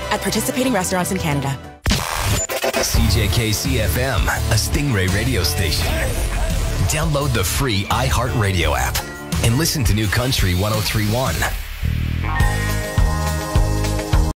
at participating restaurants in Canada. CJKC-FM, a Stingray radio station. Download the free iHeartRadio app and listen to New Country 103.1.